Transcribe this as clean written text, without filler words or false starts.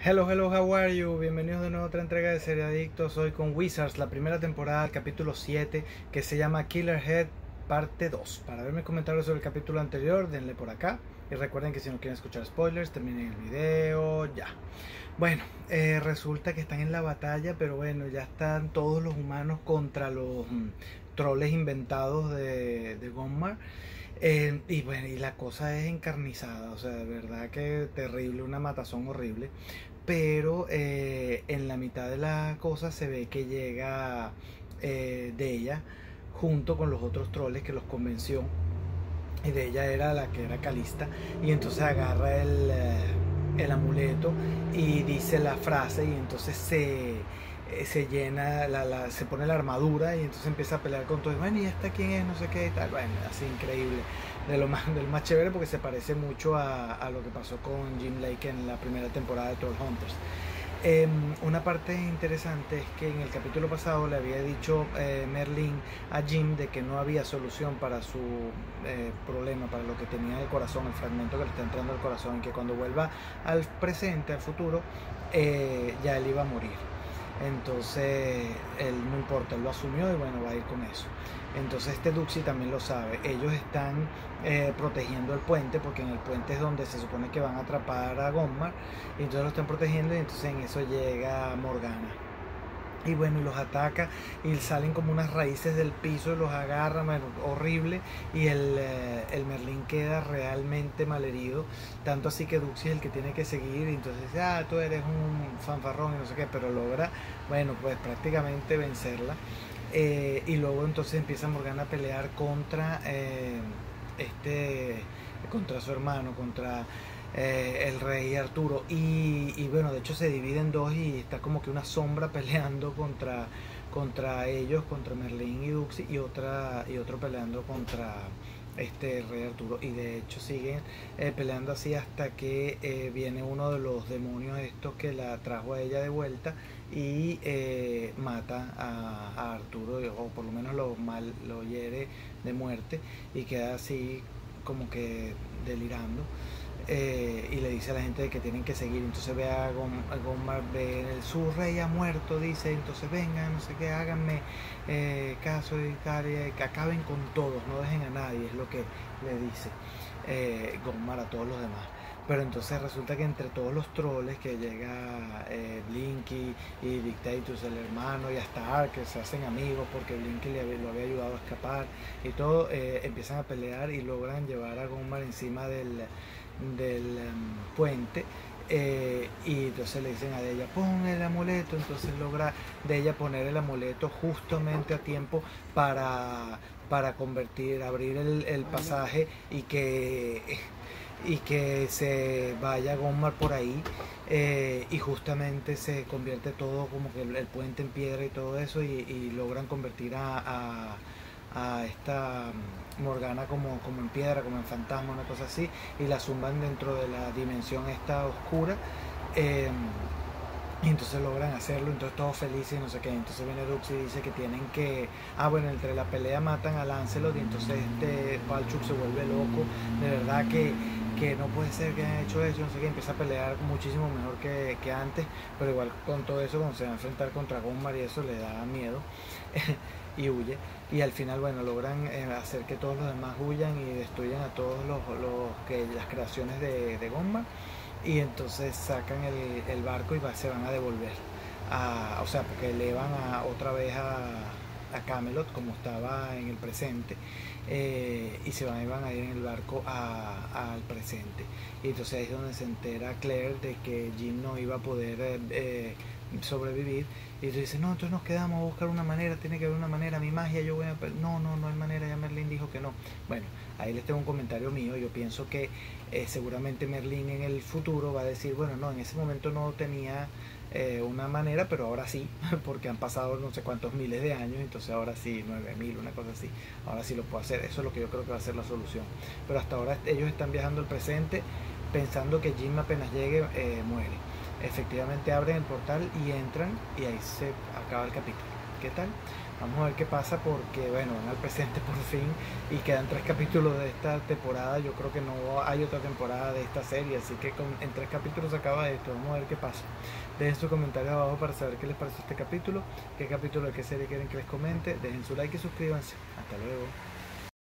Hello, hello, how are you? Bienvenidos de nuevo a otra entrega de Serie Adictos. Hoy con Wizards, la primera temporada, el capítulo 7, que se llama Killer Head, parte 2. Para ver mis comentarios sobre el capítulo anterior, denle por acá. Y recuerden que si no quieren escuchar spoilers, terminen el video ya. Bueno, resulta que están en la batalla, pero bueno, ya están todos los humanos contra los troles inventados de Gunmar. Y bueno, y la cosa es encarnizada, o sea, de verdad que terrible, una matazón horrible. Pero en la mitad de la cosa se ve que llega de ella junto con los otros troles que los convenció, y de ella era la que era Calista, y entonces agarra el amuleto y dice la frase, y entonces se llena, se pone la armadura y entonces empieza a pelear con todo. Y bueno, ¿y esta quién es? No sé qué y tal. Bueno, así increíble. Del más chévere, porque se parece mucho a lo que pasó con Jim Lake en la primera temporada de Trollhunters. Una parte interesante es que en el capítulo pasado le había dicho Merlin a Jim de que no había solución para su problema, para lo que tenía en el corazón, el fragmento que le está entrando al corazón, y que cuando vuelva al presente, al futuro, ya él iba a morir. Entonces él no importa, él lo asumió y bueno, va a ir con eso. Entonces este Duxi también lo sabe. Ellos están protegiendo el puente, porque en el puente es donde se supone que van a atrapar a Gunmar, y entonces lo están protegiendo, y entonces en eso llega Morgana. Y bueno, y los ataca y salen como unas raíces del piso y los agarra, bueno, horrible. Y el Merlín queda realmente malherido, tanto así que Duxi es el que tiene que seguir, y entonces dice, tú eres un fanfarrón y no sé qué, pero logra, bueno, pues prácticamente vencerla. Y luego entonces empieza Morgana a pelear contra contra su hermano, contra el rey Arturo, y bueno, de hecho se divide en dos, y está como que una sombra peleando contra ellos, contra Merlín y Duxi, y otro peleando contra el rey Arturo, y de hecho siguen peleando así hasta que viene uno de los demonios estos que la trajo a ella de vuelta, y mata a Arturo, o por lo menos lo hiere de muerte, y queda así como que delirando. Y le dice a la gente que tienen que seguir. Entonces ve a Gunmar, su rey ha muerto, dice, entonces vengan, no sé qué, háganme caso y tal, que acaben con todos, no dejen a nadie, es lo que le dice Gunmar a todos los demás. Pero entonces resulta que entre todos los troles que llega Blinky y Dictatus, el hermano, y hasta Ark, que se hacen amigos porque Blinky lo había ayudado a escapar, y todo, empiezan a pelear y logran llevar a Gunmar encima del puente. Y entonces le dicen a ella, pon el amuleto. Entonces logra de ella poner el amuleto justamente a tiempo para abrir el pasaje, y que se vaya Gunmar por ahí, y justamente se convierte todo como que el puente en piedra y todo eso, y logran convertir a esta Morgana como en piedra, como en fantasma, una cosa así, y la zumban dentro de la dimensión esta oscura. Y entonces logran hacerlo, entonces todos felices y no sé qué. Entonces viene Duxi y dice que tienen que... bueno, entre la pelea matan a Lancelot, y entonces Falchuk se vuelve loco. De verdad que no puede ser que hayan hecho eso, no sé qué. Empieza a pelear muchísimo mejor que antes, pero igual con todo eso, cuando se va a enfrentar contra Gunmar y eso, le da miedo y huye. Y al final, bueno, logran hacer que todos los demás huyan y destruyan a todos las creaciones de Gunmar. Y entonces sacan el barco y se van a devolver o sea, porque le van otra vez a Camelot como estaba en el presente, y van a ir en el barco al presente. Y entonces ahí es donde se entera Claire de que Jim no iba a poder sobrevivir, y entonces dice, no, entonces nos quedamos a buscar una manera, tiene que haber una manera, mi magia, yo voy a... No hay manera, ya Merlin dijo que no. Bueno, ahí les tengo un comentario mío. Yo pienso que seguramente Merlin en el futuro va a decir, bueno, no, en ese momento no tenía una manera, pero ahora sí, porque han pasado no sé cuántos miles de años, entonces ahora sí, 9000, una cosa así, ahora sí lo puedo hacer. Eso es lo que yo creo que va a ser la solución. Pero hasta ahora ellos están viajando al presente pensando que Jim apenas llegue muere. Efectivamente abren el portal y entran, y ahí se acaba el capítulo. qué tal. Vamos a ver qué pasa porque, bueno, van al presente por fin y quedan 3 capítulos de esta temporada. Yo creo que no hay otra temporada de esta serie, así que en 3 capítulos se acaba esto. Vamos a ver qué pasa. Dejen sus comentarios abajo para saber qué les pareció este capítulo, qué capítulo de qué serie quieren que les comente. Dejen su like y suscríbanse. Hasta luego.